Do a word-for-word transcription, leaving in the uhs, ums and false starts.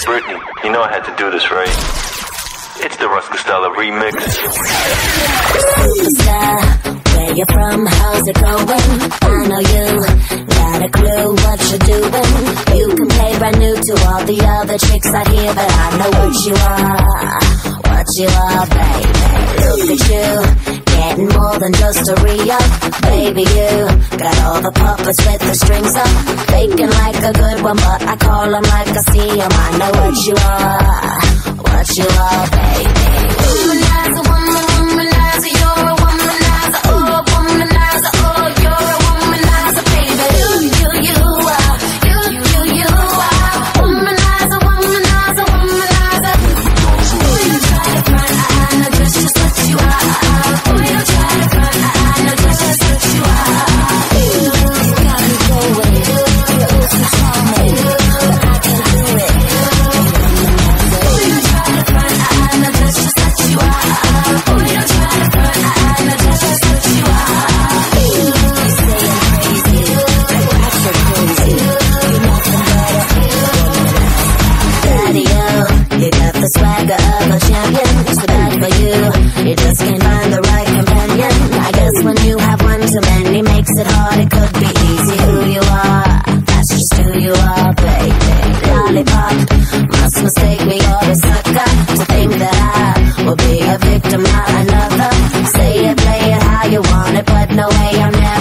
Britney, you know I had to do this, right? It's the Ruska Stella remix. Superstar, where you from? How's it going? I know you got a clue what you're doing. You can play brand new to all the other chicks out here, but I know what you are, what you are, baby. Look at you, getting more than just a re-up. Baby, you got all the puppets with the strings up, faking like a good one, but I call them like I see them. I know what you are, what you are, baby. Womanizer, woman, womanizer, you're a womanizer, oh, womanizer, oh, you're a womanizer, baby. You, you, you are, you, you, you are, womanizer, womanizer, womanizer. Boy, you try to front, I know that's just what you are. Boy, you try to front, I know that's just what you are. You got me going, you're so charming, but I can do it. Boy, you try to front, I know that's just what you are. Boy, you try to front, I know that's just what you are. You say I'm crazy, I feel crazy. You're nothing but a daddy, oh, you got the swagger of a champion. So bad for you, you just can't find the right companion. I guess when you have one too many makes it hard. It could be easy who you are, that's just who you are, baby. Lollipop, must mistake me or a sucker to think that I will be a victim, not another. Say it, play it how you want it, but no way I'm never